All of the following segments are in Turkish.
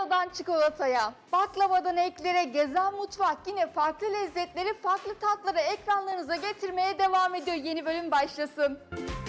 Pastanadan çikolataya, baklavadan eklere, Gezen Mutfak yine farklı lezzetleri, farklı tatları ekranlarınıza getirmeye devam ediyor. Yeni bölüm başlasın.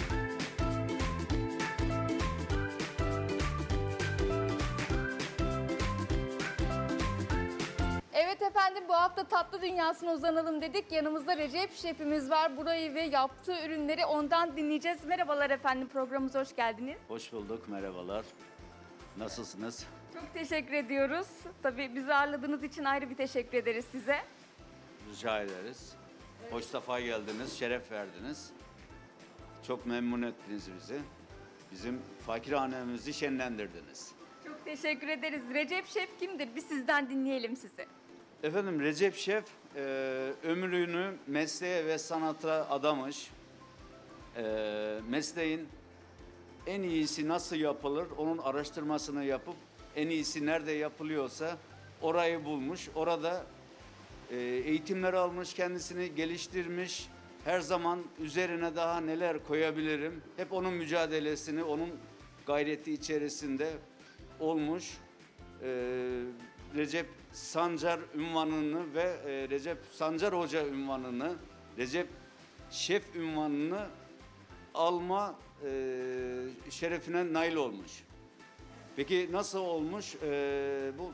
Evet efendim, bu hafta tatlı dünyasına uzanalım dedik. Yanımızda Recep Şefimiz var. Burayı ve yaptığı ürünleri ondan dinleyeceğiz. Merhabalar efendim, programımıza hoş geldiniz. Hoş bulduk, merhabalar. Nasılsınız? Çok teşekkür ediyoruz. Tabii bizi ağırladığınız için ayrı bir teşekkür ederiz size. Rica ederiz. Hoş sefa geldiniz, şeref verdiniz. Çok memnun ettiniz bizi. Bizim fakirhanemizi şenlendirdiniz. Çok teşekkür ederiz. Recep Şef kimdir? Bir sizden dinleyelim sizi. Efendim Recep Şef ömrünü mesleğe ve sanata adamış. Mesleğin en iyisi nasıl yapılır onun araştırmasını yapıp en iyisi nerede yapılıyorsa orayı bulmuş. Orada eğitimler almış, kendisini geliştirmiş. Her zaman üzerine daha neler koyabilirim. Hep onun mücadelesini, onun gayreti içerisinde olmuş. Recep Sancar unvanını ve Recep Sancar Hoca unvanını, Recep Şef unvanını alma şerefine nail olmuş. Peki nasıl olmuş? Bu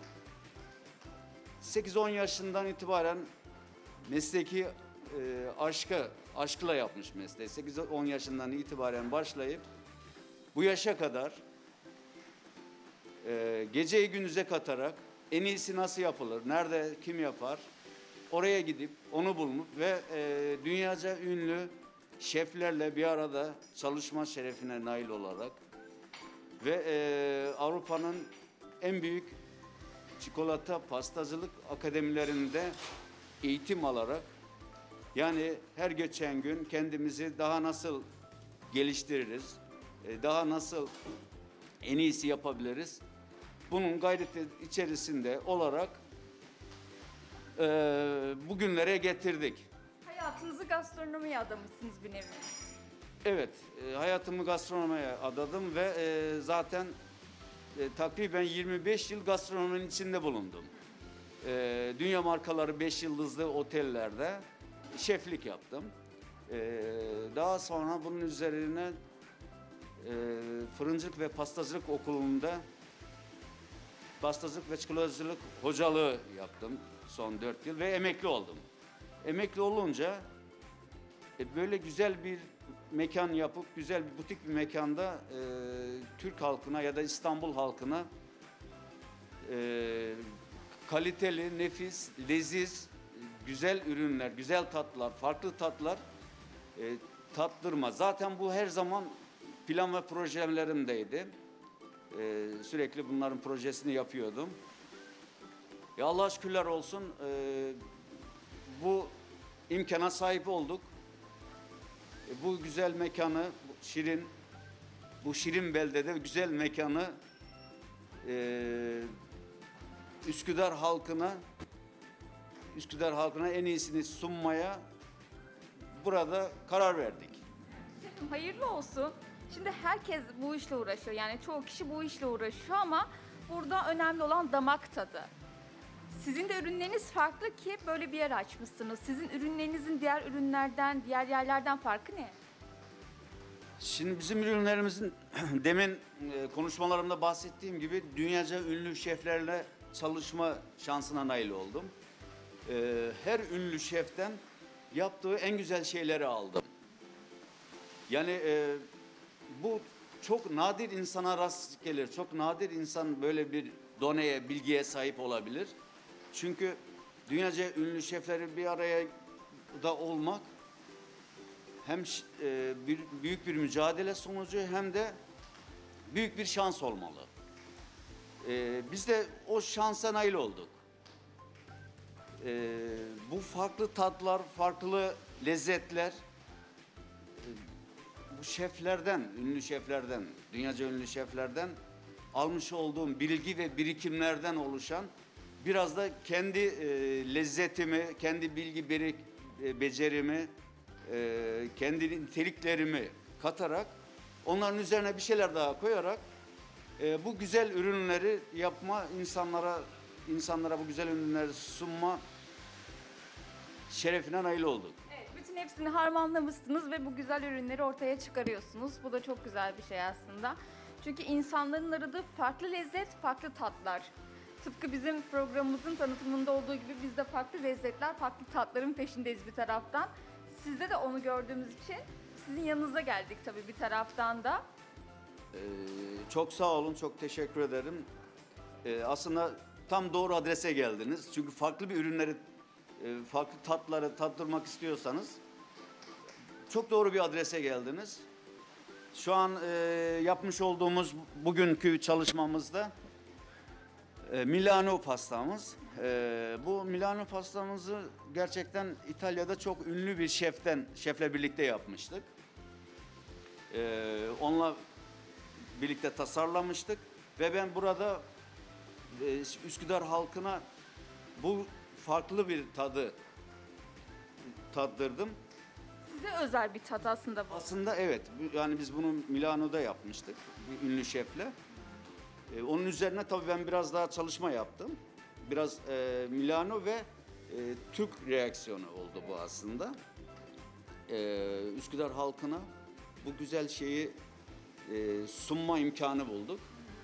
8-10 yaşından itibaren mesleki aşkla yapmış mesleği. 8-10 yaşından itibaren başlayıp bu yaşa kadar geceyi gündüze katarak en iyisi nasıl yapılır, nerede kim yapar, oraya gidip onu bulmuş ve dünyaca ünlü şeflerle bir arada çalışma şerefine nail olarak ve Avrupa'nın en büyük çikolata pastacılık akademilerinde eğitim alarak, yani her geçen gün kendimizi daha nasıl geliştiririz, daha nasıl en iyisi yapabiliriz, bunun gayreti içerisinde olarak bugünlere getirdik. Hayatınızı gastronomiye adamışsınız bir nevi. Evet, hayatımı gastronomiye adadım ve zaten takriben 25 yıl gastronominin içinde bulundum. Dünya markaları 5 yıldızlı otellerde şeflik yaptım. Daha sonra bunun üzerine fırıncılık ve pastacılık okulunda pastacılık ve çikolatacılık hocalığı yaptım son 4 yıl ve emekli oldum. Emekli olunca böyle güzel bir mekan yapıp, güzel bir butik bir mekanda Türk halkına ya da İstanbul halkına kaliteli, nefis, leziz, güzel ürünler, güzel tatlar, farklı tatlar tattırma. Zaten bu her zaman plan ve projelerimdeydi. Sürekli bunların projesini yapıyordum. Ya Allah'a şükürler olsun bu imkana sahip olduk. Bu güzel mekanı, bu şirin beldede güzel mekanı Üsküdar halkına en iyisini sunmaya burada karar verdik. Şefim hayırlı olsun. Şimdi herkes bu işle uğraşıyor. Yani çoğu kişi bu işle uğraşıyor ama burada önemli olan damak tadı. Sizin de ürünleriniz farklı ki böyle bir yer açmışsınız. Sizin ürünlerinizin diğer ürünlerden, diğer yerlerden farkı ne? Şimdi bizim ürünlerimizin demin konuşmalarımda bahsettiğim gibi dünyaca ünlü şeflerle çalışma şansına nail oldum. Her ünlü şeften yaptığı en güzel şeyleri aldım. Yani bu çok nadir insana rast gelir. Çok nadir insan böyle bir doneye, bilgiye sahip olabilir. Çünkü dünyaca ünlü şefleri bir araya da olmak hem büyük bir mücadele sonucu hem de büyük bir şans olmalı. Biz de o şansa nail olduk. Bu farklı tatlar, farklı lezzetler bu şeflerden, ünlü şeflerden, dünyaca ünlü şeflerden almış olduğum bilgi ve birikimlerden oluşan biraz da kendi lezzetimi, kendi bilgi becerimi, kendi niteliklerimi katarak onların üzerine bir şeyler daha koyarak Bu güzel ürünleri yapma, insanlara bu güzel ürünleri sunma şerefine nail olduk. Evet, bütün hepsini harmanlamışsınız ve bu güzel ürünleri ortaya çıkarıyorsunuz. Bu da çok güzel bir şey aslında. Çünkü insanların aradığı farklı lezzet, farklı tatlar. Tıpkı bizim programımızın tanıtımında olduğu gibi biz de farklı lezzetler, farklı tatların peşindeyiz bir taraftan. Sizde de onu gördüğümüz için sizin yanınıza geldik tabii bir taraftan da. Çok sağ olun, çok teşekkür ederim. Aslında tam doğru adrese geldiniz. Çünkü farklı bir ürünleri, farklı tatları tattırmak istiyorsanız çok doğru bir adrese geldiniz. Şu an yapmış olduğumuz bugünkü çalışmamızda Milano pastamız. Bu Milano pastamızı gerçekten İtalya'da çok ünlü bir şefle birlikte yapmıştık. Onunla birlikte tasarlamıştık ve ben burada Üsküdar halkına bu farklı bir tadı tattırdım. Size özel bir tat aslında bu. Aslında evet, yani biz bunu Milano'da yapmıştık bir ünlü şefle. Onun üzerine tabii ben biraz daha çalışma yaptım. Biraz Milano ve Türk reaksiyonu oldu bu aslında. Üsküdar halkına bu güzel şeyi sunma imkanı bulduk.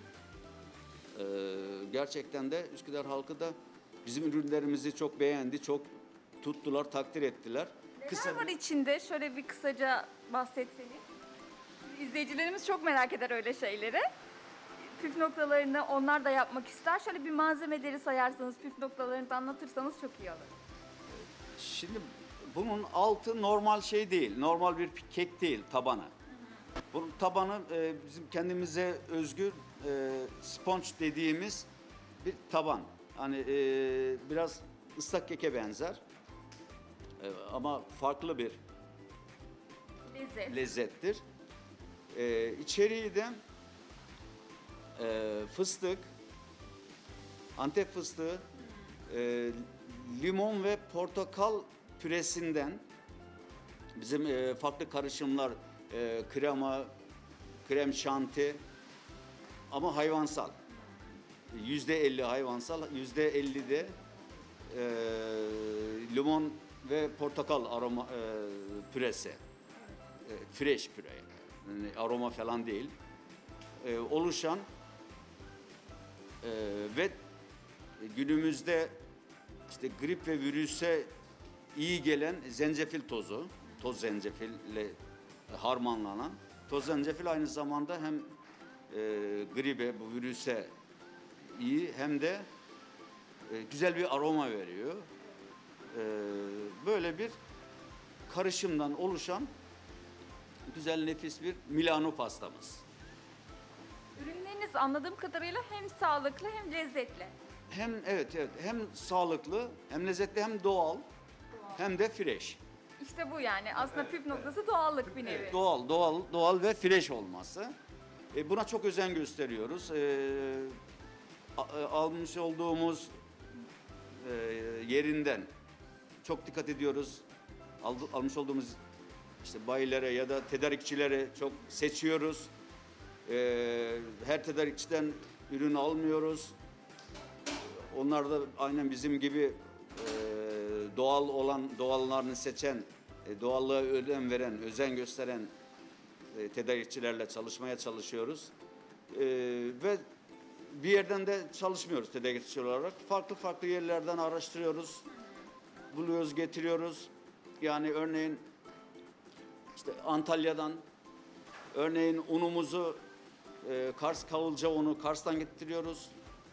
Gerçekten de Üsküdar halkı da bizim ürünlerimizi çok beğendi, çok tuttular, takdir ettiler. Neler var içinde? Şöyle bir kısaca bahsetseniz. İzleyicilerimiz çok merak eder öyle şeyleri. Püf noktalarını onlar da yapmak ister. Şöyle bir malzemeleri sayarsanız, püf noktalarını da anlatırsanız çok iyi olur. Şimdi bunun altı normal şey değil, normal bir kek değil, tabanı. Bunun tabanı bizim kendimize özgü sponge dediğimiz bir taban. Hani biraz ıslak keke benzer ama farklı bir lezzettir. İçeriği de fıstık, Antep fıstığı, limon ve portakal püresinden bizim farklı karışımlar, krema, krem şanti ama hayvansal. %50 hayvansal, %50 de limon ve portakal aroma püresi. Fresh püre yani aroma falan değil. Oluşan ve günümüzde işte grip ve virüse iyi gelen zencefil tozu, toz zencefille harmanlanan toz zencefil aynı zamanda hem gribe, bu virüse iyi hem de güzel bir aroma veriyor. Böyle bir karışımdan oluşan güzel nefis bir Milano pastamız. Ürünleriniz anladığım kadarıyla hem sağlıklı hem lezzetli. Hem evet hem sağlıklı hem lezzetli hem doğal hem de fresh. İşte bu yani aslında püf noktası doğallık bir nevi. Evet, doğal ve fresh olması. Buna çok özen gösteriyoruz. Almış olduğumuz yerinden çok dikkat ediyoruz. Almış olduğumuz işte bayilere ya da tedarikçilere çok seçiyoruz. Her tedarikçiden ürün almıyoruz. Onlar da aynen bizim gibi doğallarını seçen, doğallığa önem veren, özen gösteren tedarikçilerle çalışmaya çalışıyoruz. Ve bir yerden de çalışmıyoruz tedarikçi olarak. Farklı yerlerden araştırıyoruz, buluyoruz, getiriyoruz. Yani örneğin işte Antalya'dan, örneğin unumuzu Kars kavulca unu Kars'tan getiriyoruz.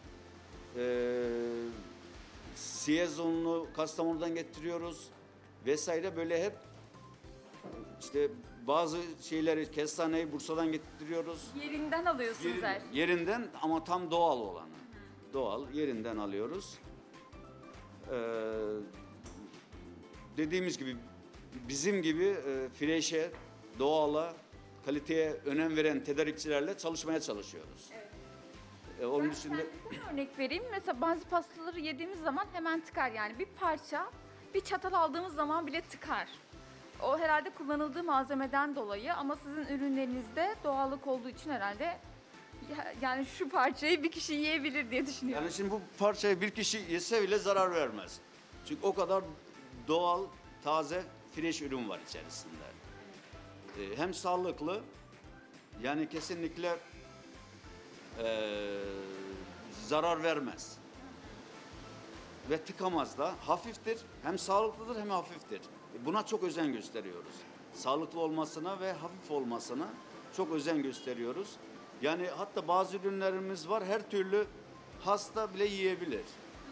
Siyez ununu Kastamonu'dan getiriyoruz vesaire, böyle hep işte bazı şeyleri, kestaneyi Bursa'dan getiriyoruz. Yerinden alıyorsunuz her şeyi. Yerinden ama tam doğal olanı. Doğal yerinden alıyoruz. Dediğimiz gibi bizim gibi fresh'e, doğala, kaliteye önem veren tedarikçilerle çalışmaya çalışıyoruz. Evet. Onun Ben dışında kendimden örnek vereyim. Mesela bazı pastaları yediğimiz zaman hemen tıkar, yani bir parça, bir çatal aldığımız zaman bile tıkar. O herhalde kullanıldığı malzemeden dolayı, ama sizin ürünlerinizde doğallık olduğu için herhalde yani şu parçayı bir kişi yiyebilir diye düşünüyorum. Yani şimdi bu parçayı bir kişi yese bile zarar vermez. Çünkü o kadar doğal, taze, fresh ürün var içerisinde. Hem sağlıklı, yani kesinlikle zarar vermez. Ve tıkamaz da, hafiftir, hem sağlıklıdır hem hafiftir. Buna çok özen gösteriyoruz. Sağlıklı olmasına ve hafif olmasına çok özen gösteriyoruz. Yani hatta bazı ürünlerimiz var, her türlü hasta bile yiyebilir.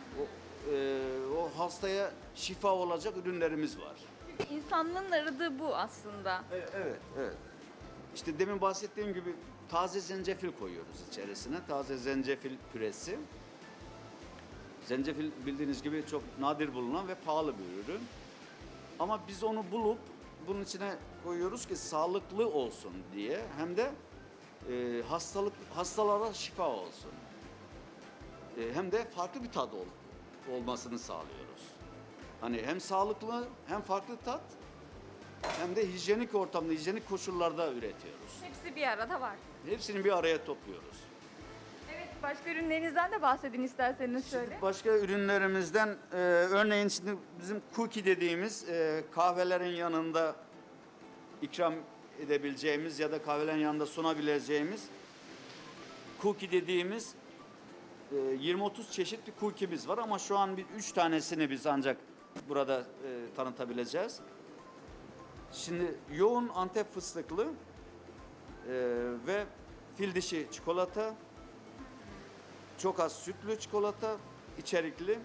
O hastaya şifa olacak ürünlerimiz var. Çünkü insanlığın aradığı bu aslında. Evet, evet. İşte demin bahsettiğim gibi taze zencefil koyuyoruz içerisine. Taze zencefil püresi. Zencefil bildiğiniz gibi çok nadir bulunan ve pahalı bir ürün. Ama biz onu bulup bunun içine koyuyoruz ki sağlıklı olsun diye, hem de hastalara şifa olsun. Hem de farklı bir tat olmasını sağlıyoruz. Hani hem sağlıklı hem farklı tat, hem de hijyenik ortamda, hijyenik koşullarda üretiyoruz. Hepsi bir arada var. Hepsini bir araya topluyoruz. Evet, başka ürünlerinizden de bahsedin isterseniz şöyle. Başka ürünlerimizden örneğin şimdi bizim cookie dediğimiz kahvelerin yanında ikram edebileceğimiz ya da kahvelerin yanında sunabileceğimiz cookie dediğimiz 20-30 çeşit bir cookie'miz var ama şu an 3 tanesini biz ancak burada tanıtabileceğiz. Şimdi yoğun Antep fıstıklı ve fil dişi çikolata, çok az sütlü çikolata içerikli,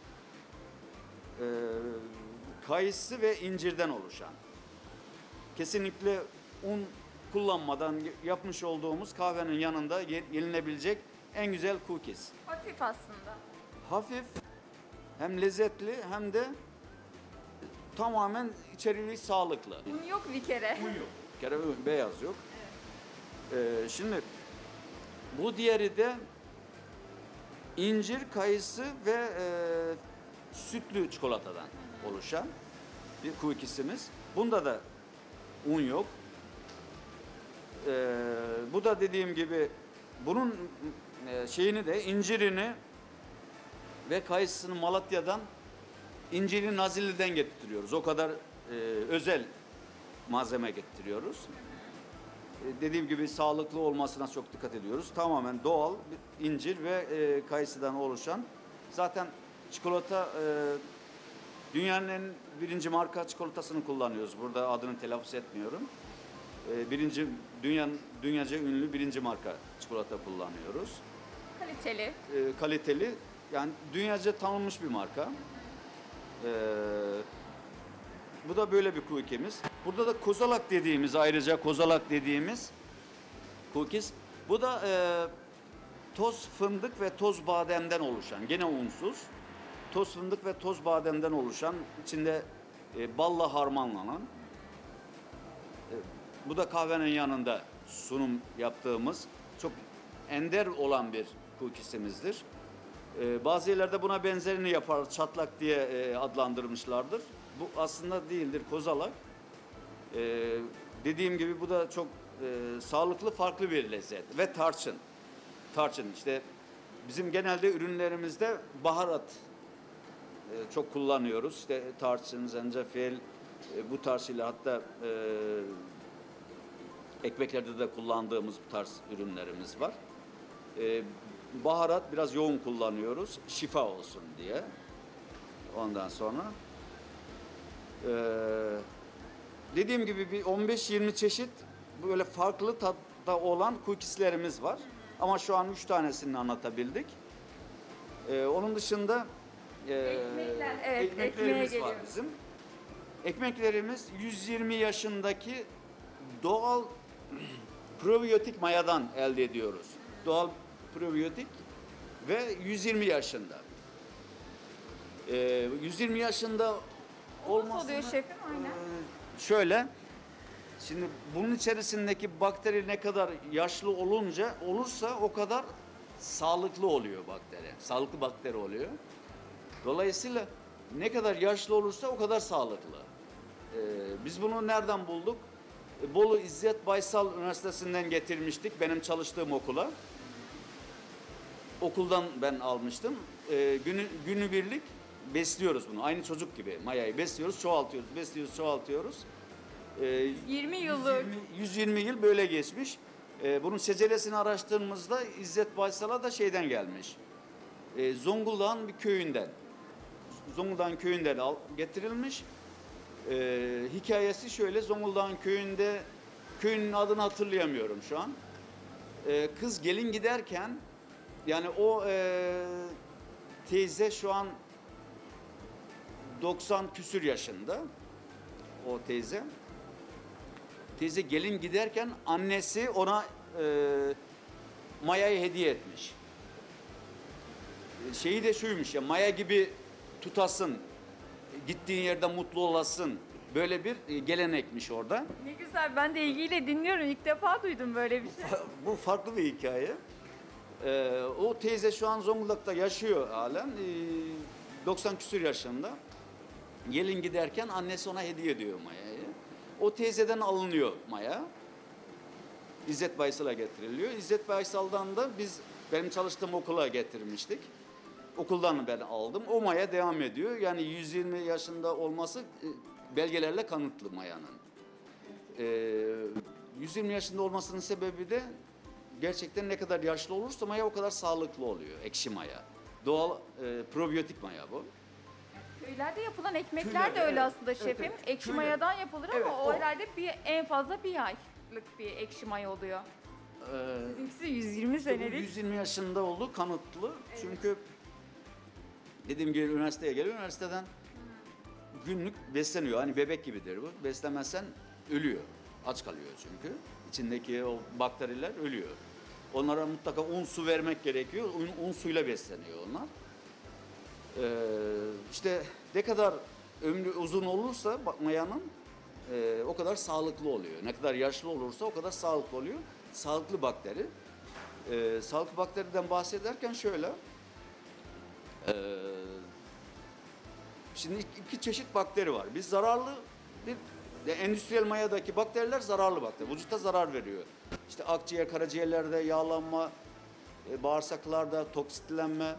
kayısı ve incirden oluşan. Kesinlikle un kullanmadan yapmış olduğumuz kahvenin yanında yenilebilecek en güzel cookies. Hafif aslında. Hafif, hem lezzetli hem de tamamen içeriği sağlıklı. Un yok bir kere. Un yok. Bir kere beyaz yok. Şimdi bu diğeri de incir, kayısı ve sütlü çikolatadan oluşan bir cookie'simiz. Bunda da un yok. Bu da dediğim gibi bunun şeyini de, incirini ve kayısını Malatya'dan, inciri Nazilli'den getiriyoruz. O kadar özel malzeme getiriyoruz. Dediğim gibi sağlıklı olmasına çok dikkat ediyoruz. Tamamen doğal bir incir ve kayısıdan oluşan. Zaten çikolata dünyanın en birinci marka çikolatasını kullanıyoruz. Burada adını telaffuz etmiyorum. Dünyaca ünlü birinci marka çikolata kullanıyoruz. Kaliteli. Kaliteli, yani dünyaca tanınmış bir marka. Bu da böyle bir cookie'miz. Burada da kozalak dediğimiz, ayrıca kozalak dediğimiz cookies. Bu da toz fındık ve toz bademden oluşan, gene unsuz. Toz fındık ve toz bademden oluşan, içinde balla harmanlanan. Bu da kahvenin yanında sunum yaptığımız çok ender olan bir cookie'simizdir. Bazı yerlerde buna benzerini yapar, çatlak diye adlandırmışlardır. Bu aslında değildir, kozalak. Dediğim gibi bu da çok sağlıklı, farklı bir lezzet. Ve tarçın. Tarçın işte bizim genelde ürünlerimizde baharat çok kullanıyoruz. İşte tarçın, zencefil, bu tarz ile hatta ekmeklerde de kullandığımız bu tarz ürünlerimiz var. Baharat biraz yoğun kullanıyoruz, şifa olsun diye. Ondan sonra dediğim gibi bir 15-20 çeşit böyle farklı tatta olan cookieslerimiz var. Ama şu an 3 tanesini anlatabildik. Onun dışında Ekmekler, evet, ekmeğe ekmeklerimiz var geliyoruz. bizim. Ekmeklerimiz 120 yaşındaki doğal probiyotik mayadan elde ediyoruz. Doğal probiyotik ve 120 yaşında. 120 yaşında olmasını... Nasıl oluyor şefim? Aynen. Şöyle, şimdi bunun içerisindeki bakteri ne kadar yaşlı olursa o kadar sağlıklı oluyor bakteri. Sağlıklı bakteri oluyor. Dolayısıyla ne kadar yaşlı olursa o kadar sağlıklı. Biz bunu nereden bulduk? Bolu İzzet Baysal Üniversitesi'nden getirmiştik benim çalıştığım okula. okuldan ben almıştım. Günübirlik besliyoruz bunu. Aynı çocuk gibi mayayı besliyoruz, çoğaltıyoruz, besliyoruz, çoğaltıyoruz. 20 yıllık. 120 yıl böyle geçmiş. Bunun şeceresini araştırdığımızda İzzet Baysal'a da şeyden gelmiş. Zonguldak'ın bir köyünden. Zonguldak'ın köyünden getirilmiş. Hikayesi şöyle, Zonguldak'ın köyünde, köyünün adını hatırlayamıyorum şu an. Kız gelin giderken, yani o teyze şu an 90 küsür yaşında, o teyze. Teyze gelin giderken annesi ona mayayı hediye etmiş. Şeyi de şuymuş ya, maya gibi tutasın, gittiğin yerde mutlu olasın. Böyle bir gelenekmiş orada. Ne güzel, ben de ilgiyle dinliyorum. İlk defa duydum böyle bir şey. Bu farklı bir hikaye. O teyze şu an Zonguldak'ta yaşıyor halen. 90 küsur yaşında. Gelin giderken annesi ona hediye ediyor mayayı. O teyzeden alınıyor maya. İzzet Baysal'a getiriliyor. İzzet Baysal'dan da biz benim çalıştığım okula getirmiştik. Okuldan ben aldım. O maya devam ediyor. Yani 120 yaşında olması belgelerle kanıtlı mayanın. 120 yaşında olmasının sebebi de gerçekten ne kadar yaşlı olursa maya o kadar sağlıklı oluyor. Ekşi maya. Doğal probiyotik maya bu. Köylerde yapılan ekmekler Köylerde, de öyle evet. aslında şefim. Evet. Ekşi Köylerde. mayadan yapılır ama Evet, o o. herhalde en fazla bir aylık bir ekşi maya oluyor. Sizinkisi 120 İşte bu senelik. 120 yaşında oldu kanıtlı. Çünkü dediğim gibi üniversiteye geliyor. Üniversiteden günlük besleniyor. Hani bebek gibidir bu. Beslemezsen ölüyor. Aç kalıyor çünkü. İçindeki o bakteriler ölüyor. Onlara mutlaka un su vermek gerekiyor. Un suyla besleniyor onlar. İşte ne kadar ömrü uzun olursa mayanın o kadar sağlıklı oluyor. Ne kadar yaşlı olursa o kadar sağlıklı oluyor. Sağlıklı bakteri. Sağlıklı bakteriden bahsederken şöyle. Şimdi iki çeşit bakteri var. Bir zararlı, bir endüstriyel mayadaki bakteriler zararlı bakteri. Vücutta zarar veriyor. İşte akciğer, karaciğerlerde yağlanma, bağırsaklarda toksitlenme,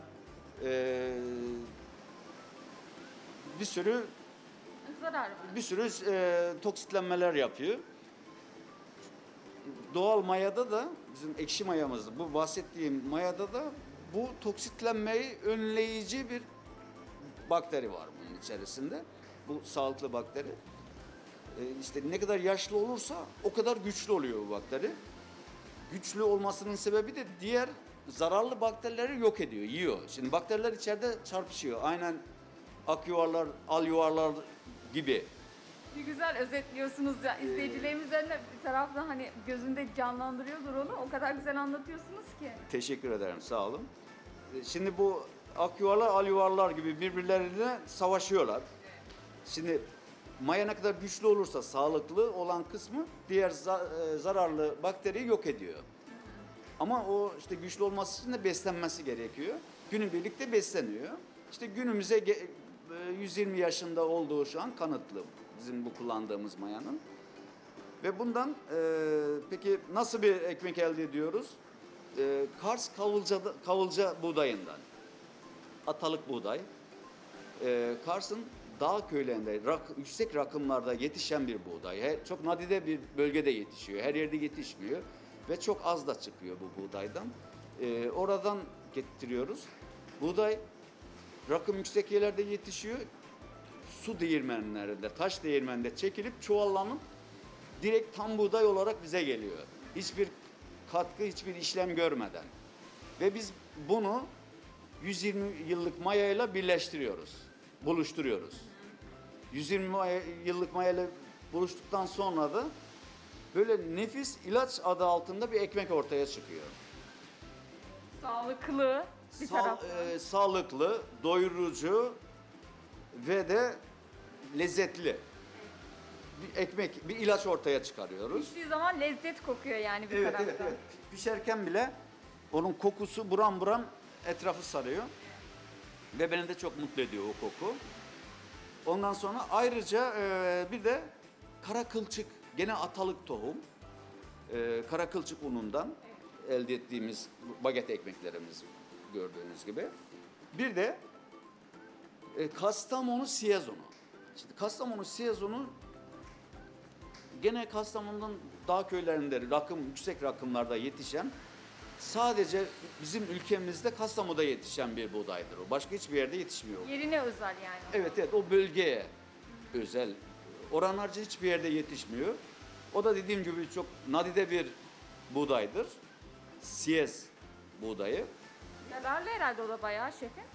bir sürü Zarar var. toksitlenmeler yapıyor. Doğal mayada da bizim ekşi mayamızda, bu bahsettiğim mayada da bu toksitlenmeyi önleyici bir bakteri var bunun içerisinde. Bu sağlıklı bakteri. İşte ne kadar yaşlı olursa o kadar güçlü oluyor bu bakteri. Güçlü olmasının sebebi de diğer zararlı bakterileri yok ediyor, yiyor. Şimdi bakteriler içeride çarpışıyor. Aynen ak yuvarlar, al yuvarlar gibi. Bir güzel özetliyorsunuz ya. İzleyicilerimizden de bir taraftan hani gözünde canlandırıyordur onu. O kadar güzel anlatıyorsunuz ki. Teşekkür ederim, sağ olun. Şimdi bu ak yuvarlar, al yuvarlar gibi birbirleriyle savaşıyorlar. Şimdi maya ne kadar güçlü olursa sağlıklı olan kısmı diğer zararlı bakteriyi yok ediyor. Ama o işte güçlü olması için de beslenmesi gerekiyor. Günübirlik de besleniyor. İşte günümüze 120 yaşında olduğu şu an kanıtlı bizim bu kullandığımız mayanın. Ve bundan peki nasıl bir ekmek elde ediyoruz? Kars kavulca buğdayından. Atalık buğday. Kars'ın dağ köylerinde yüksek rakımlarda yetişen bir buğday. Çok nadide bir bölgede yetişiyor. Her yerde yetişmiyor. Ve çok az da çıkıyor bu buğdaydan. Oradan getiriyoruz. Buğday rakım yüksek yerlerde yetişiyor. Su değirmenlerinde, taş değirmeninde çekilip çuvallanıp direkt tam buğday olarak bize geliyor. Hiçbir katkı, hiçbir işlem görmeden. Ve biz bunu 120 yıllık mayayla birleştiriyoruz, buluşturuyoruz. 120 yıllık mayayla buluştuktan sonra da böyle nefis ilaç adı altında bir ekmek ortaya çıkıyor. Sağlıklı bir taraftan. Sağlıklı, doyurucu ve de lezzetli bir ekmek, bir ilaç ortaya çıkarıyoruz. Piştiği zaman lezzet kokuyor yani bir Evet, taraftan. evet, evet. Pişerken bile onun kokusu buram buram etrafı sarıyor. Ve beni de çok mutlu ediyor o koku. Ondan sonra ayrıca bir de kara kılçık, gene atalık tohum. Kara kılçık unundan elde ettiğimiz baget ekmeklerimiz gördüğünüz gibi. Bir de Kastamonu siyezonu. Şimdi Kastamonu siyezonu gene Kastamonu'nun dağ köylerinde yüksek rakımlarda yetişen, sadece bizim ülkemizde Kastamonu'da yetişen bir buğdaydır o. Başka hiçbir yerde yetişmiyor. Yerine özel yani. Evet evet, o bölgeye özel. Oran harcı hiçbir yerde yetişmiyor. O da dediğim gibi çok nadide bir buğdaydır. Siyez buğdayı. Yararlı herhalde o da bayağı şefim.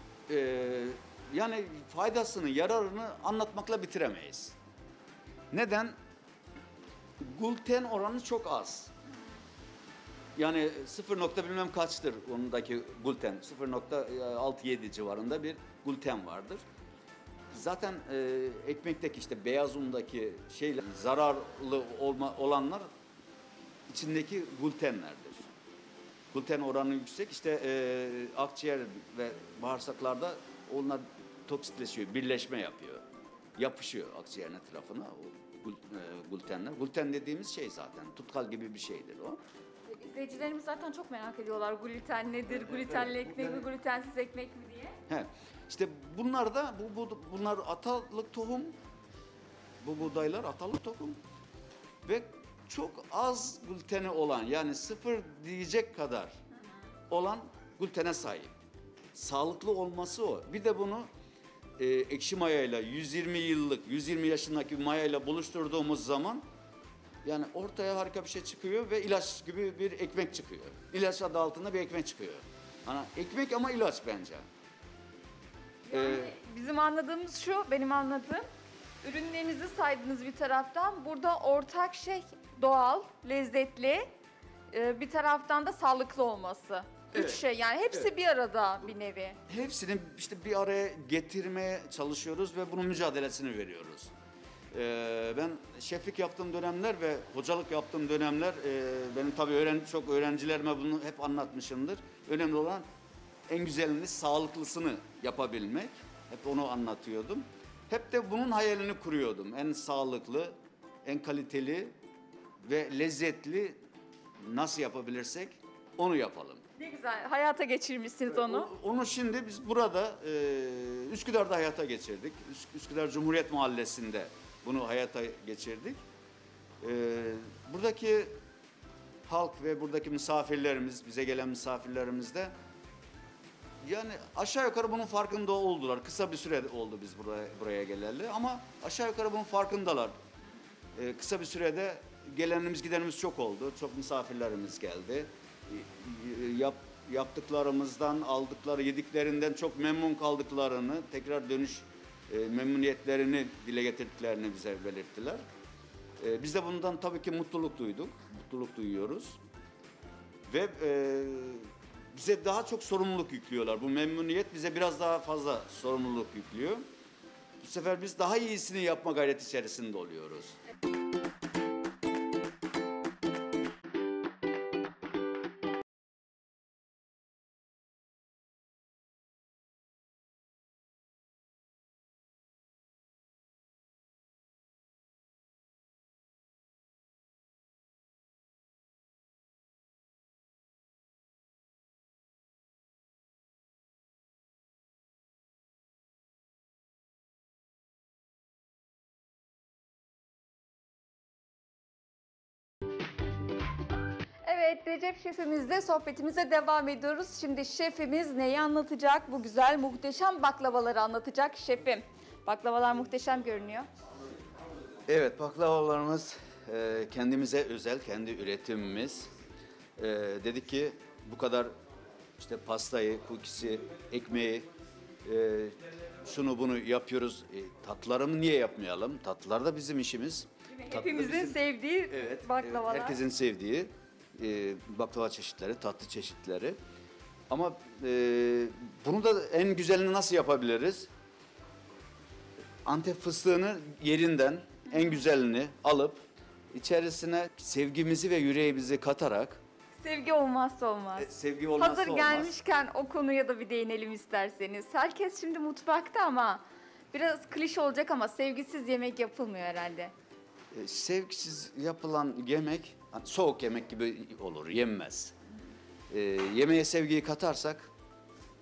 Yani faydasını, yararını anlatmakla bitiremeyiz. Neden? Gluten oranı çok az. Yani 0 nokta bilmem kaçtır ondaki gluten. 0,67 civarında bir gluten vardır. Zaten ekmekteki işte beyaz undaki şeyler zararlı olanlar içindeki glutenlerdir. Gluten oranı yüksek. İşte akciğer ve bağırsaklarda onlar toksitleşiyor, birleşme yapıyor. Yapışıyor akciğerin etrafına o glutenler. Gluten dediğimiz şey zaten tutkal gibi bir şeydir o. İzleyicilerimiz zaten çok merak ediyorlar. Gluten nedir? Glutenli ekmek mi, glutensiz ekmek mi diye. He. İşte bunlar da bunlar atalık tohum. Bu buğdaylar atalık tohum. Ve çok az gluteni olan, yani sıfır diyecek kadar olan glutene sahip. Sağlıklı olması o. Bir de bunu ekşi mayayla 120 yaşındaki bir mayayla buluşturduğumuz zaman yani ortaya harika bir şey çıkıyor ve ilaç gibi bir ekmek çıkıyor. İlaç adı altında bir ekmek çıkıyor. Hani ekmek ama ilaç bence. Yani bizim anladığımız şu, benim anladığım, ürünlerinizi saydınız bir taraftan. Burada ortak şey doğal, lezzetli, bir taraftan da sağlıklı olması. Üç Evet. şey yani hepsi Evet. bir arada bir nevi. Hepsini işte bir araya getirmeye çalışıyoruz ve bunun mücadelesini veriyoruz. Ben şeflik yaptığım dönemler ve hocalık yaptığım dönemler, benim tabii çok öğrencilerime bunu hep anlatmışımdır. Önemli olan en güzelini, sağlıklısını yapabilmek. Hep onu anlatıyordum. Hep de bunun hayalini kuruyordum. En sağlıklı, en kaliteli ve lezzetli nasıl yapabilirsek onu yapalım. Ne güzel, hayata geçirmişsiniz onu. Onu şimdi biz burada Üsküdar'da hayata geçirdik. Üsküdar Cumhuriyet Mahallesi'nde bunu hayata geçirdik. Buradaki halk ve buradaki misafirlerimiz, bize gelen misafirlerimiz de yani aşağı yukarı bunun farkında oldular. Kısa bir süre oldu biz buraya geleli ama aşağı yukarı bunun farkındalar. Kısa bir sürede gelenimiz gidenimiz çok oldu. Çok misafirlerimiz geldi. Yaptıklarımızdan, aldıkları, yediklerinden çok memnun kaldıklarını, tekrar dönüş memnuniyetlerini dile getirdiklerini bize belirttiler. Biz de bundan tabii ki mutluluk duyduk, mutluluk duyuyoruz. Ve bize daha çok sorumluluk yüklüyorlar. Bu memnuniyet bize biraz daha fazla sorumluluk yüklüyor. Bu sefer biz daha iyisini yapma gayreti içerisinde oluyoruz. Evet, Recep şefimizle sohbetimize devam ediyoruz. Şimdi şefimiz neyi anlatacak? Bu güzel, muhteşem baklavaları anlatacak şefim. Baklavalar muhteşem görünüyor. Evet, baklavalarımız kendimize özel, kendi üretimimiz. Dedik ki bu kadar işte pastayı, kukisi, ekmeği, şunu bunu yapıyoruz. Tatlılarını niye yapmayalım? Tatlılar da bizim işimiz. Tatlı da Hepimizin bizim- sevdiği Evet, baklavalar. evet, herkesin sevdiği baklava çeşitleri, tatlı çeşitleri. Ama bunu da en güzelini nasıl yapabiliriz? Antep fıstığını yerinden en güzelini alıp içerisine sevgimizi ve yüreğimizi katarak Sevgi olmazsa olmaz. sevgi olmazsa Hazır olmaz. gelmişken o konuya da bir değinelim isterseniz. Herkes şimdi mutfakta ama biraz klişe olacak ama sevgisiz yemek yapılmıyor herhalde. Sevgisiz yapılan yemek hani soğuk yemek gibi olur, yenmez. Yemeğe sevgiyi katarsak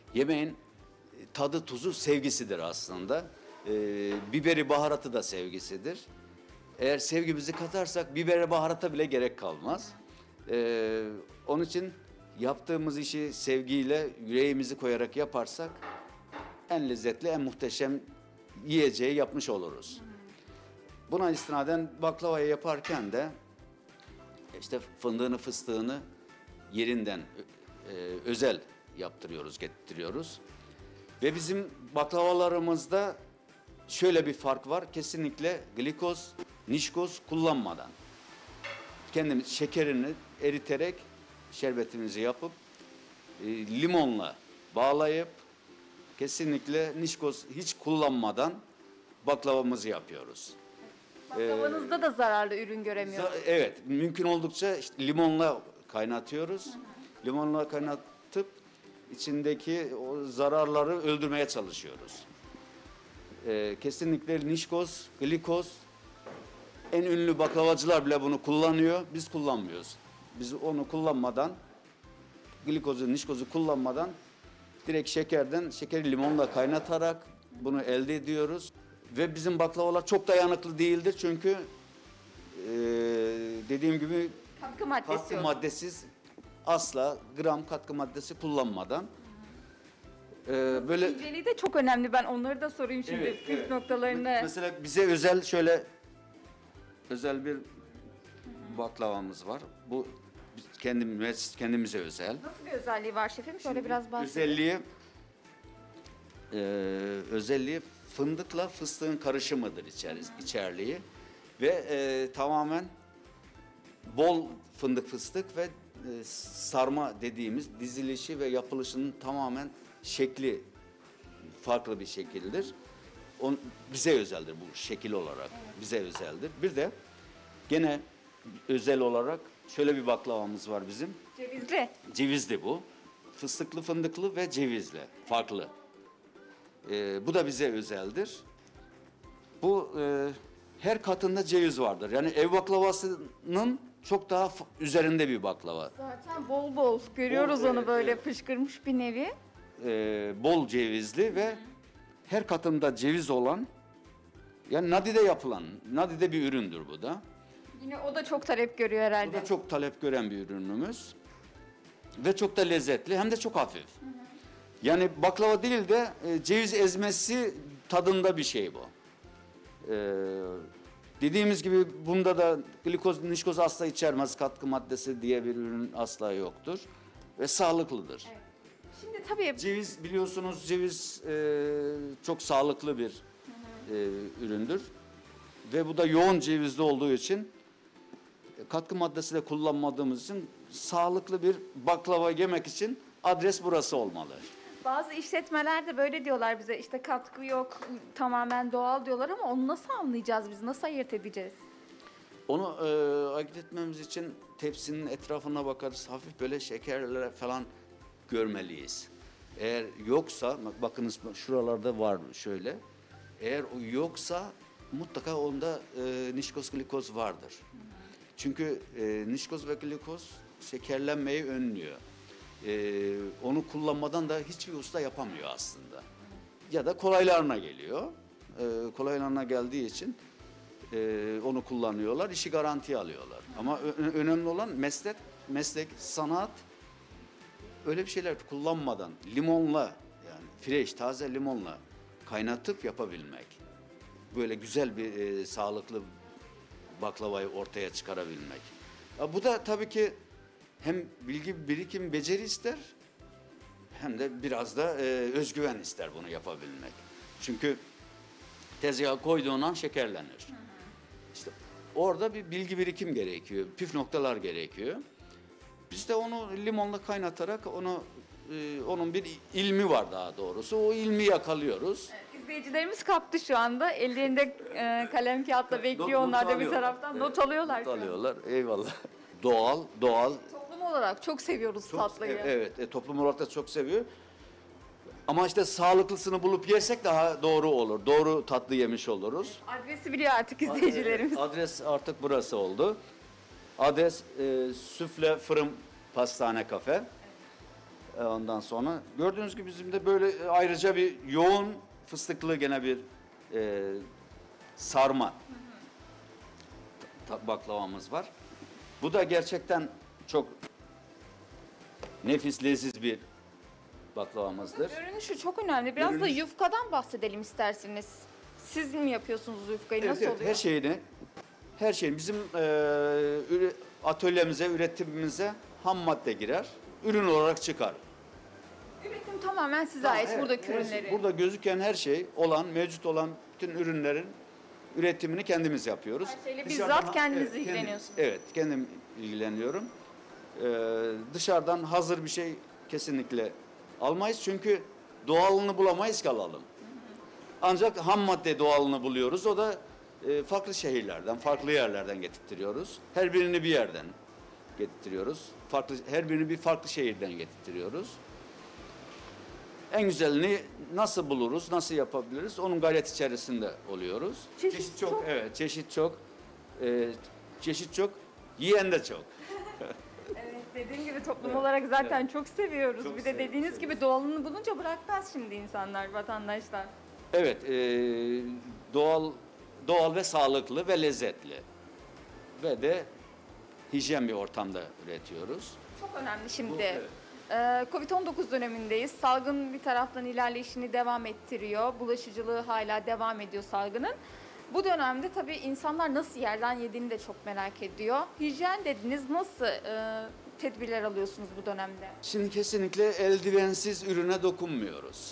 Yemeğin tadı, tuzu sevgisidir aslında. Biberi, baharatı da sevgisidir. Eğer sevgimizi katarsak bibere, baharata bile gerek kalmaz. Onun için yaptığımız işi sevgiyle, yüreğimizi koyarak yaparsak en lezzetli, en muhteşem yiyeceği yapmış oluruz. Buna istinaden baklavayı yaparken de işte fındığını, fıstığını yerinden özel yaptırıyoruz, getirtiyoruz. Ve bizim baklavalarımızda şöyle bir fark var. Kesinlikle glikoz, nişkoz kullanmadan. Kendimiz şekerini eriterek şerbetimizi yapıp limonla bağlayıp kesinlikle nişkoz hiç kullanmadan baklavamızı yapıyoruz. Baklavanızda da zararlı ürün göremiyoruz. Evet, mümkün oldukça işte limonla kaynatıyoruz. Limonla kaynatıp içindeki o zararları öldürmeye çalışıyoruz. Kesinlikle nişkoz, glikoz, en ünlü baklavacılar bile bunu kullanıyor. Biz kullanmıyoruz. Biz onu kullanmadan, glikozu, nişkozu kullanmadan direkt şekeri limonla kaynatarak bunu elde ediyoruz. Ve bizim baklavalar çok dayanıklı değildir çünkü dediğim gibi Katkı maddesi katkı yok. maddesiz, asla gram katkı maddesi kullanmadan böyle İnceliği de çok önemli. Ben onları da sorayım şimdi Evet, püf evet. noktalarını. Mesela bize özel şöyle özel bir baklavamız var. Bu kendimize özel. Nasıl bir özelliği var şefim? Şöyle biraz bahsedelim. Özelliği fındıkla fıstığın karışımıdır içerliği ve tamamen bol fındık, fıstık ve sarma dediğimiz dizilişi ve yapılışının tamamen şekli farklı bir şekildir. Bize özeldir bu şekil olarak. Bize özeldir. Bir de gene özel olarak şöyle bir baklavamız var bizim. Cevizli. Cevizli bu. Fıstıklı, fındıklı ve cevizli. Farklı. Bu da bize özeldir. Bu her katında ceviz vardır. Yani ev baklavasının çok daha üzerinde bir baklava. Zaten bol bol görüyoruz Bol, onu evet, böyle evet. fışkırmış bir nevi. Bol cevizli ve her katında ceviz olan, yani nadide yapılan, nadide bir üründür bu da. Yine o da çok talep görüyor Bu herhalde. da çok talep gören bir ürünümüz. Ve çok da lezzetli hem de çok hafif. Yani baklava değil de ceviz ezmesi tadında bir şey bu. Dediğimiz gibi bunda da glikoz, nişkoz asla içermez, katkı maddesi diye bir ürün asla yoktur. Ve sağlıklıdır. Evet. Şimdi tabii Ceviz biliyorsunuz çok sağlıklı bir üründür. Ve bu da yoğun cevizli olduğu için katkı maddesi de kullanmadığımız için sağlıklı bir baklava yemek için adres burası olmalı. bazı işletmeler de böyle diyorlar bize, işte katkı yok, tamamen doğal diyorlar ama onu nasıl anlayacağız biz? Nasıl ayırt edeceğiz? Onu ayırt etmemiz için tepsinin etrafına bakarız. Hafif böyle şekerler falan görmeliyiz. Eğer yoksa, bakınız şuralarda var şöyle. Eğer o yoksa mutlaka onda nişkoz, glikoz vardır. Çünkü nişkoz ve glikoz şekerlenmeyi önlüyor. Onu kullanmadan da hiçbir usta yapamıyor aslında. Ya da kolaylarına geliyor. Kolaylarına geldiği için onu kullanıyorlar, işi garantiye alıyorlar. Ama önemli olan meslek, sanat, öyle bir şeyler kullanmadan limonla, yani fresh, taze limonla kaynatıp yapabilmek. Böyle güzel bir sağlıklı baklavayı ortaya çıkarabilmek. Bu da tabii ki hem bilgi, birikim, beceri ister hem de biraz da özgüven ister bunu yapabilmek. Çünkü tezgaha koyduğun an şekerlenir. İşte orada bir bilgi birikim gerekiyor, püf noktalar gerekiyor. Biz de onu limonla kaynatarak onun bir ilmi var daha doğrusu. O ilmi yakalıyoruz. İzleyicilerimiz kaptı şu anda. Ellerinde kalem kağıtla bekliyor. Not Onlar da bir alıyorlar. taraftan Evet, not alıyorlar. Not şu an. alıyorlar. Eyvallah. Doğal. Toplum olarak çok seviyoruz tatlıyı. Evet, toplum olarak da çok seviyor. Ama işte sağlıklısını bulup yersek daha doğru olur. Doğru tatlı yemiş oluruz. Adresi biliyor artık izleyicilerimiz. Adres artık burası oldu. Adres Süfle Fırın Pastane Kafe. Ondan sonra gördüğünüz gibi bizim de böyle ayrıca bir yoğun fıstıklı gene bir sarma baklavamız var. Bu da gerçekten çok nefis, leziz bir baklavamızdır. Görünüşü çok önemli. Biraz da yufkadan bahsedelim isterseniz. Siz mi yapıyorsunuz yufkayı? Evet, Nasıl evet, oluyor? her şeyin bizim atölyemize, üretimimize ham madde girer. Ürün olarak çıkar. Üretim tamamen size ait Evet, buradaki her ürünleri. şey, burada gözüken her şey mevcut olan bütün ürünlerin üretimini kendimiz yapıyoruz. Her şeyle Dışarıdan- bizzat kendiniz evet, kendim- ilgileniyorsunuz. Evet, kendim ilgileniyorum. Dışarıdan hazır bir şey kesinlikle almayız. Çünkü doğalını bulamayız ki alalım. Ancak ham madde doğalını buluyoruz. O da farklı şehirlerden, farklı yerlerden getirtiyoruz. Her birini bir yerden getirtiyoruz. Her birini bir farklı şehirden getirtiyoruz. En güzelini nasıl buluruz, nasıl yapabiliriz? Onun gayret içerisinde oluyoruz. Çeşit çok. Evet, çeşit çok. Çeşit çok, yiyen de çok. Evet, dediğim gibi toplum olarak zaten çok seviyoruz. Çok Bir de dediğiniz seviyoruz. gibi doğalını bulunca bırakmaz şimdi insanlar, vatandaşlar. Evet, doğal ve sağlıklı ve lezzetli. Ve de hijyen bir ortamda üretiyoruz. Çok önemli şimdi. Bu, evet. Covid-19 dönemindeyiz. Salgın bir taraftan ilerleyişini devam ettiriyor. Bulaşıcılığı hala devam ediyor salgının. Bu dönemde tabii insanlar nasıl yerden yediğini de çok merak ediyor. Hijyen dediniz, nasıl tedbirler alıyorsunuz bu dönemde? Şimdi kesinlikle eldivensiz ürüne dokunmuyoruz.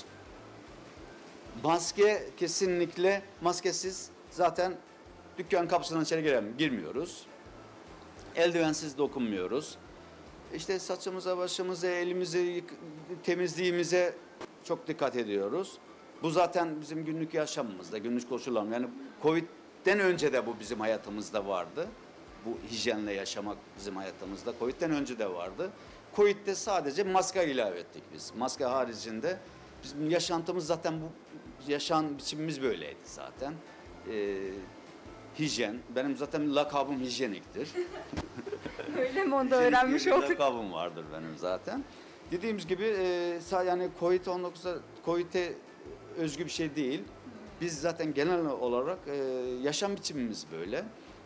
Maske kesinlikle maskesiz zaten dükkan kapısından içeri girmiyoruz. Eldivensiz dokunmuyoruz. İşte saçımıza, başımıza, elimize, temizliğimize çok dikkat ediyoruz. Bu zaten bizim günlük yaşamımızda, günlük koşullarımız. Yani Covid'den önce de bu bizim hayatımızda vardı. Bu hijyenle yaşamak bizim hayatımızda. Covid'den önce de vardı. Covid'de sadece maske ilave ettik biz. Maske haricinde bizim yaşantımız zaten yaşam biçimimiz böyleydi zaten. Hijyen. Benim zaten lakabım hijyeniktir. Öyle mi, onu da öğrenmiş Hijyenik olduk. bir lakabım vardır benim zaten. Dediğimiz gibi yani Covid'e özgü bir şey değil. Biz zaten genel olarak yaşam biçimimiz böyle.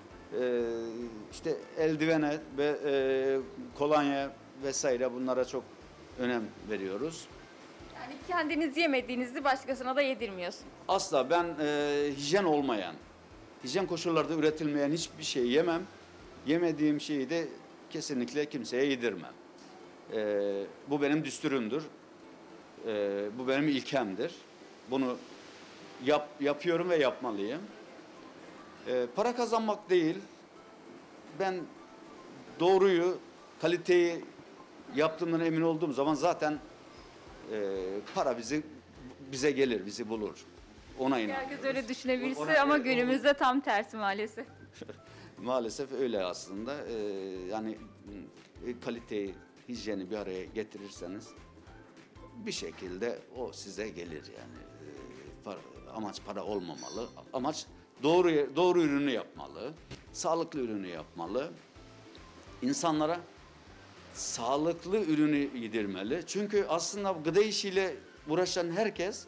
İşte eldivene ve kolonya vesaire bunlara çok önem veriyoruz. Yani kendiniz yemediğinizi başkasına da yedirmiyorsun. Asla ben hijyen olmayan, hijyen koşullarda üretilmeyen hiçbir şey yemem. Yemediğim şeyi de kesinlikle kimseye yedirmem. Bu benim düsturumdur. Bu benim ilkemdir. Bunu yapıyorum ve yapmalıyım. Para kazanmak değil, ben doğruyu, kaliteyi yaptığımdan emin olduğum zaman zaten para bize gelir, bizi bulur. Ona inanıyorum. Herkes öyle düşünebilse ama günümüzde tam tersi maalesef. Maalesef öyle aslında. Yani kaliteyi, hijyeni bir araya getirirseniz bir şekilde o size gelir yani. Amaç para olmamalı. Amaç doğru ürünü yapmalı. Sağlıklı ürünü yapmalı. İnsanlara sağlıklı ürünü yedirmeli. Çünkü aslında gıda işiyle uğraşan herkes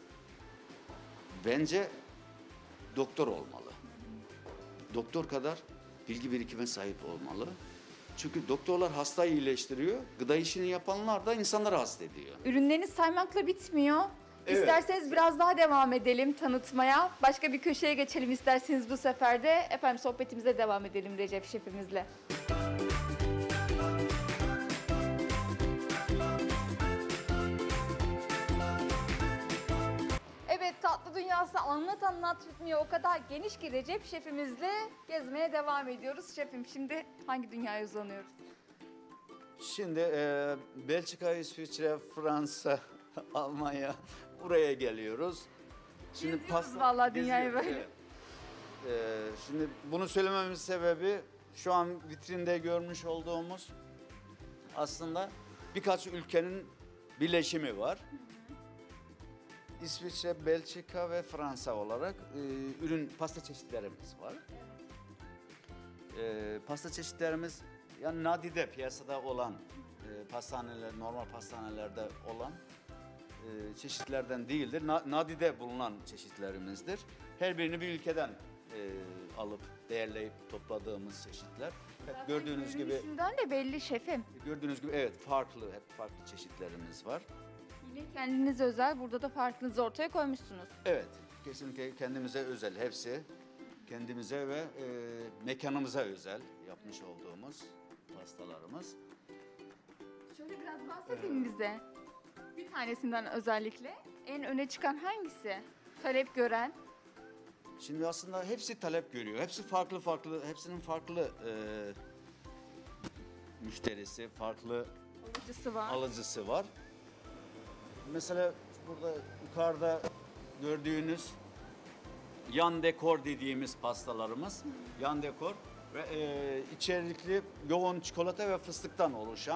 bence doktor olmalı. Doktor kadar bilgi birikime sahip olmalı. Çünkü doktorlar hastayı iyileştiriyor. Gıda işini yapanlar da insanları hasta ediyor. Ürünleriniz saymakla bitmiyor. Evet. İsterseniz biraz daha devam edelim tanıtmaya. Başka bir köşeye geçelim isterseniz bu sefer de. Efendim sohbetimize devam edelim Recep şefimizle. Evet, tatlı dünyası anlat anlat bitmiyor. O kadar geniş ki Recep şefimizle gezmeye devam ediyoruz. Şefim, şimdi hangi dünyaya uzanıyoruz? Şimdi Belçika, İsviçre, Fransa, Almanya buraya geliyoruz. Şimdi Geziyoruz vallahi dünyayı geziyoruz, böyle. evet. Şimdi bunu söylememin sebebi şu an vitrinde görmüş olduğumuz aslında birkaç ülkenin birleşimi var. İsviçre, Belçika ve Fransa olarak pasta çeşitlerimiz var. Pasta çeşitlerimiz yani nadide piyasada olan pastaneler, normal pastanelerde olan çeşitlerden değildir. Nadide bulunan çeşitlerimizdir. Her birini bir ülkeden alıp değerleyip topladığımız çeşitler. Hep gördüğünüz gibi Görünüşünden de belli şefim. evet hep farklı çeşitlerimiz var. Yine kendinize özel burada da farkınızı ortaya koymuşsunuz. Evet, kesinlikle kendimize özel hepsi. Kendimize ve mekanımıza özel yapmış olduğumuz pastalarımız. Şöyle biraz bahsedin bize. Bir tanesinden özellikle en öne çıkan hangisi? Talep gören. Şimdi aslında hepsi talep görüyor. Hepsi farklı, hepsinin farklı müşterisi, farklı Alıcısı var. alıcısı var. Mesela burada yukarıda gördüğünüz yan dekor dediğimiz pastalarımız. Yan dekor ve içerikli yoğun çikolata ve fıstıktan oluşan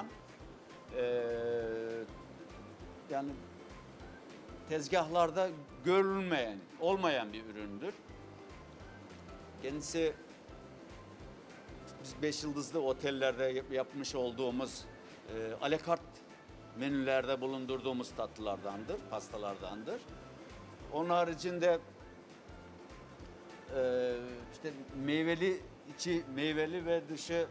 yani tezgahlarda görülmeyen, olmayan bir üründür. Kendisi biz 5 yıldızlı otellerde yapmış olduğumuz à la carte menülerde bulundurduğumuz tatlılardandır, pastalardandır. Onun haricinde işte içi meyveli ve dışı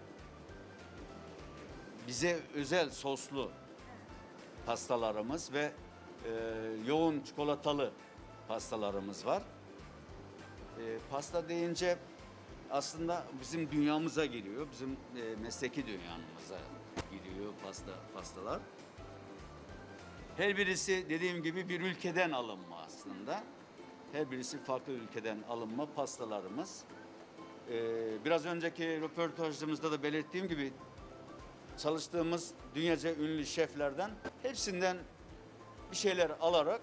bize özel soslu pastalarımız ve yoğun çikolatalı pastalarımız var. Pasta deyince aslında bizim dünyamıza giriyor, bizim mesleki dünyamıza giriyor pastalar. Her birisi dediğim gibi bir ülkeden alınma aslında. Her birisi farklı ülkeden alınma pastalarımız. Biraz önceki röportajımızda da belirttiğim gibi çalıştığımız dünyaca ünlü şeflerden hepsinden bir şeyler alarak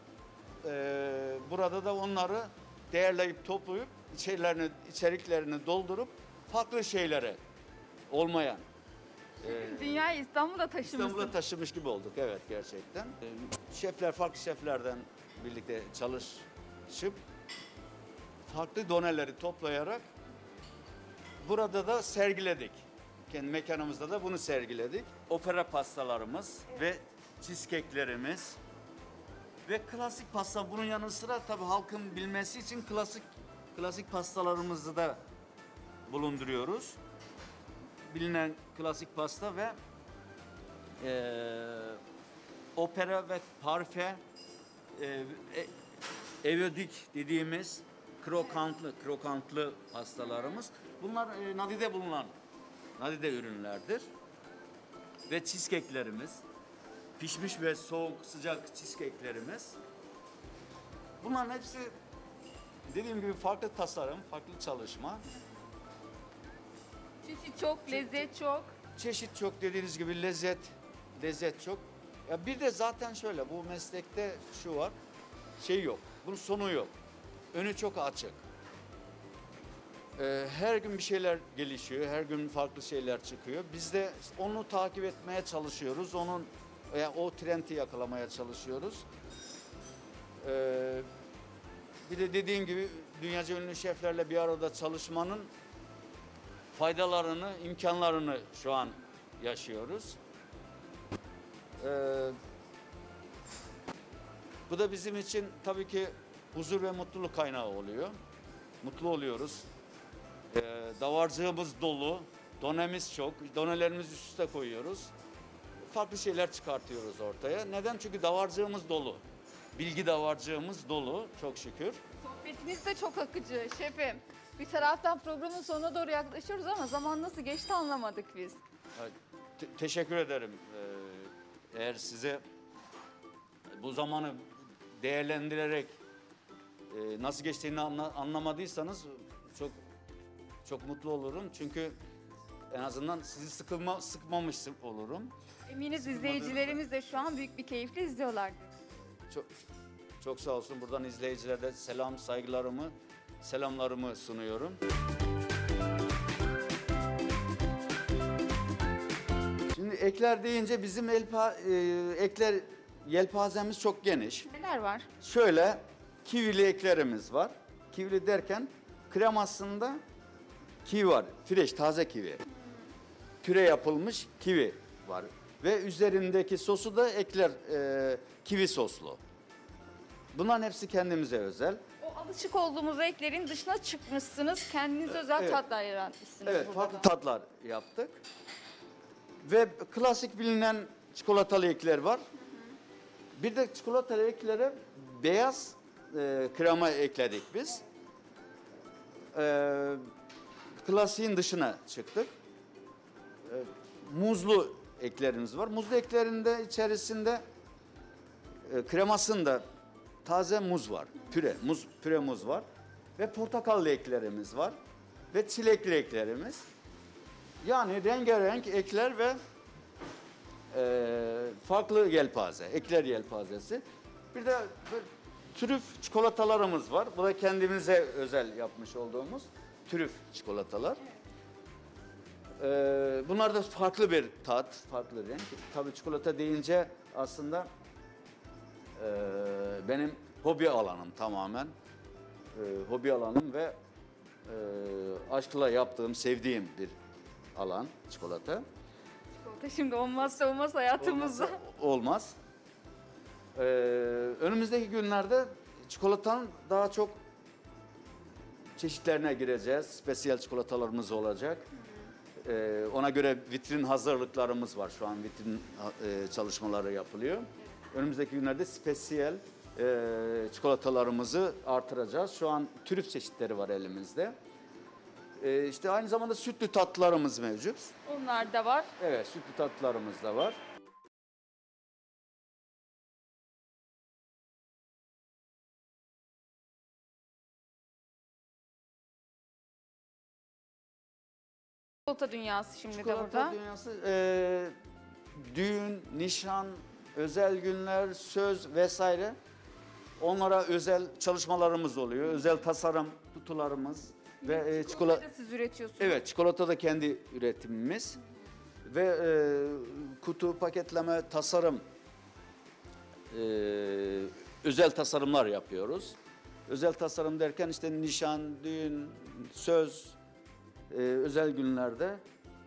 burada da onları değerleyip toplayıp içeriklerini doldurup farklı şeylere olmayan Dünyayı İstanbul'a taşımışsınız. İstanbul'a taşımış gibi olduk evet gerçekten. Şefler farklı şeflerden birlikte çalışıp farklı doneleri toplayarak burada da sergiledik. Kendi mekanımızda da bunu sergiledik. Opera pastalarımız ve cheesecake'lerimiz ve klasik pasta bunun yanı sıra tabii halkın bilmesi için klasik pastalarımızı da bulunduruyoruz. Bilinen klasik pasta ve opera ve parfe evodik dediğimiz krokantlı pastalarımız. Bunlar nadide ürünlerdir. Ve cheesecake'lerimiz, pişmiş ve soğuk sıcak cheesecake'lerimiz. Bunların hepsi dediğim gibi farklı tasarım, farklı çalışma. Çeşit çok, lezzet çok. Çeşit çok dediğiniz gibi lezzet çok. Ya bir de zaten şöyle bu meslekte şu var. Şey yok. Bunun sonu yok. Önü çok açık. Her gün bir şeyler gelişiyor. Her gün farklı şeyler çıkıyor. Biz de onu takip etmeye çalışıyoruz. O trendi yakalamaya çalışıyoruz. Bir de dediğim gibi dünyaca ünlü şeflerle bir arada çalışmanın faydalarını, imkanlarını şu an yaşıyoruz. Bu da bizim için tabii ki huzur ve mutluluk kaynağı oluyor. Mutlu oluyoruz. Davarcığımız dolu, donemiz çok, donelerimizi üst üste koyuyoruz. Farklı şeyler çıkartıyoruz ortaya. Neden? Çünkü davarcığımız dolu. Bilgi davarcığımız dolu çok şükür. Sohbetiniz de çok akıcı şefim. Bir taraftan programın sonuna doğru yaklaşıyoruz ama zaman nasıl geçti anlamadık biz. Teşekkür ederim. Eğer size bu zamanı değerlendirerek nasıl geçtiğini anlamadıysanız çok mutlu olurum. Çünkü en azından sizi sıkmamış olurum. Eminiz izleyicilerimiz de şu an büyük bir keyifle izliyorlardır. Çok sağ olsun. Buradan izleyicilere de selamlarımı sunuyorum. Şimdi ekler deyince bizim ekler yelpazemiz çok geniş. Neler var? Şöyle kivili eklerimiz var. Kivili derken kremasında kivi var. Fresh, taze kivi. Püre yapılmış kivi var. Ve üzerindeki sosu da ekler kivi soslu. Bunların hepsi kendimize özel. O alışık olduğumuz eklerin dışına çıkmışsınız. Kendiniz özel Evet. tatlar yaratmışsınız Evet, burada farklı da. tatlar yaptık. Ve klasik bilinen çikolatalı ekler var. Bir de çikolatalı eklere beyaz krema ekledik biz. Klasiğin dışına çıktık. Muzlu eklerimiz var. Muzlu eklerinde içerisinde kremasında taze muz var. Püre muz var. Ve portakallı eklerimiz var. Ve çilekli eklerimiz. Yani rengarenk ekler ve farklı yelpaze, ekler yelpazesi. Bir de trüf çikolatalarımız var. Bu da kendimize özel yapmış olduğumuz trüf çikolatalar. Bunlar da farklı bir tat, farklı renk. Tabii çikolata deyince aslında benim hobi alanım tamamen. Hobi alanım ve aşkla yaptığım, sevdiğim bir alan çikolata. Çikolata şimdi olmazsa olmaz hayatımızda. Olmaz. Önümüzdeki günlerde çikolatanın daha çok çeşitlerine gireceğiz. Spesiyel çikolatalarımız olacak. Ona göre vitrin hazırlıklarımız var. Şu an vitrin çalışmaları yapılıyor. Önümüzdeki günlerde spesiyel çikolatalarımızı artıracağız. Şu an trüf çeşitleri var elimizde. İşte aynı zamanda sütlü tatlılarımız mevcut. Onlar da var. Evet, sütlü tatlılarımız da var. Çikolata dünyası şimdi de Çikolata burada. dünyası, düğün, nişan, özel günler, söz vesaire. Onlara özel çalışmalarımız oluyor. Özel tasarım kutularımız ve çikolata. Çikolatayı da siz üretiyorsunuz. Evet, çikolata da kendi üretimimiz ve kutu paketleme, tasarım, özel tasarımlar yapıyoruz. Özel tasarım derken işte nişan, düğün, söz, özel günlerde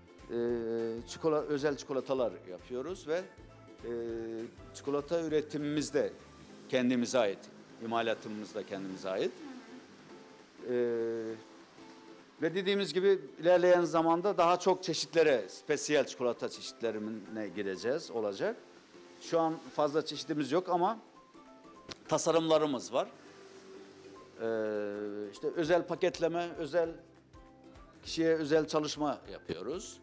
özel çikolatalar yapıyoruz ve çikolata üretimimiz de kendimize ait, imalatımız da kendimize ait. Ve dediğimiz gibi ilerleyen zamanda daha çok çeşitlere, spesiyel çikolata çeşitlerine gireceğiz, olacak. Şu an fazla çeşitimiz yok ama tasarımlarımız var. İşte özel paketleme, özel kişiye özel çalışma yapıyoruz.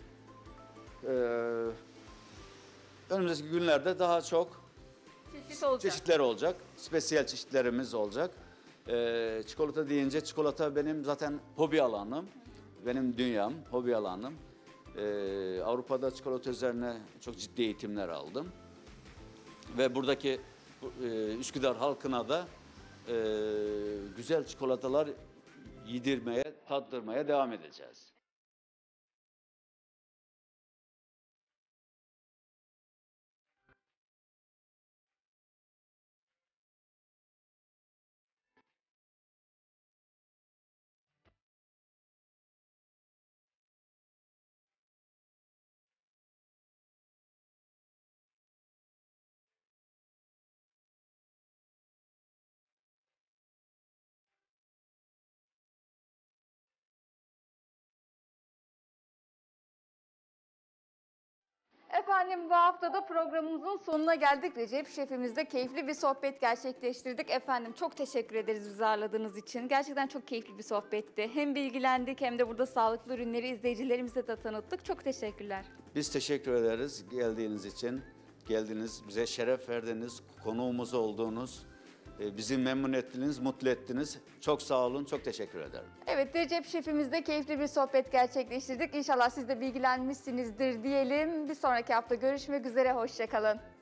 Önümüzdeki günlerde daha çok Çeşit olacak. çeşitler olacak, spesiyel çeşitlerimiz olacak. Çikolata deyince çikolata benim zaten hobi alanım, benim dünyam, hobi alanım. Avrupa'da çikolata üzerine çok ciddi eğitimler aldım. Ve buradaki Üsküdar halkına da güzel çikolatalar yedirmeye, tattırmaya devam edeceğiz. Efendim bu hafta da programımızın sonuna geldik. Recep Şefimizle keyifli bir sohbet gerçekleştirdik. Efendim çok teşekkür ederiz bizi ağırladığınız için. Gerçekten çok keyifli bir sohbetti. Hem bilgilendik hem de burada sağlıklı ürünleri izleyicilerimize de tanıttık. Çok teşekkürler. Biz teşekkür ederiz geldiğiniz için. Geldiniz, bize şeref verdiniz, konuğumuz olduğunuz, bizi memnun ettiniz, mutlu ettiniz. Çok sağ olun, çok teşekkür ederim. Evet, Recep Şefimizle keyifli bir sohbet gerçekleştirdik. İnşallah siz de bilgilenmişsinizdir diyelim. Bir sonraki hafta görüşmek üzere, hoşça kalın.